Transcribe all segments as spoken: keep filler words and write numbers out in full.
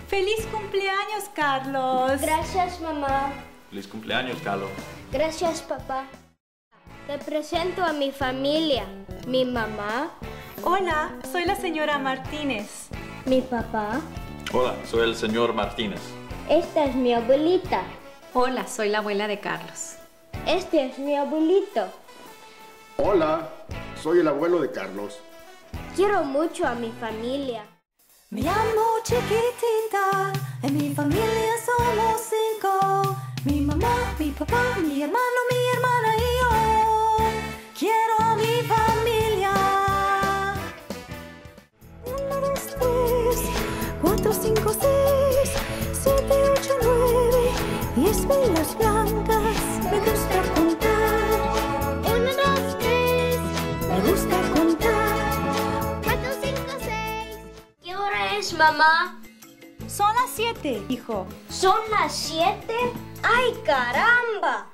¡Feliz cumpleaños, Carlos! Gracias, mamá. Feliz cumpleaños, Carlos. Gracias, papá. Te presento a mi familia. Mi mamá. Hola, soy la señora Martínez. Mi papá. Hola, soy el señor Martínez. Esta es mi abuelita. Hola, soy la abuela de Carlos. Este es mi abuelito. Hola, soy el abuelo de Carlos. Quiero mucho a mi familia. Me llamo Chiquitita, en mi familia somos cinco. Mi mamá, mi papá, mi hermano, mi hermana y yo. Quiero a mi familia. Uno, dos, tres, cuatro, cinco, seis, siete, ocho, nueve, diez velas blancas. Me gusta contar. Uno, dos, tres. Me gusta contar. Cuatro, cinco, seis. ¿Qué hora es, mamá? Son las siete, hijo. ¿Son las siete? ¡Ay, caramba!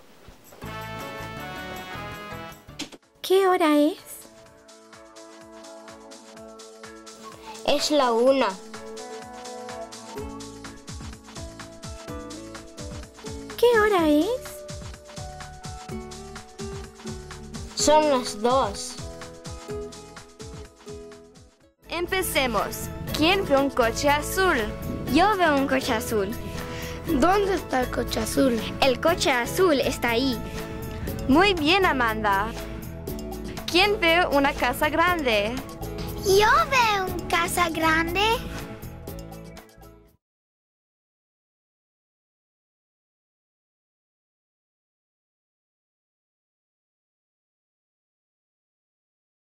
¿Qué hora es? Es la una. ¿Qué hora es? Son las dos. Empecemos. ¿Quién ve un coche azul? Yo veo un coche azul. ¿Dónde está el coche azul? El coche azul está ahí. Muy bien, Amanda. ¿Quién ve una casa grande? Yo veo una casa grande.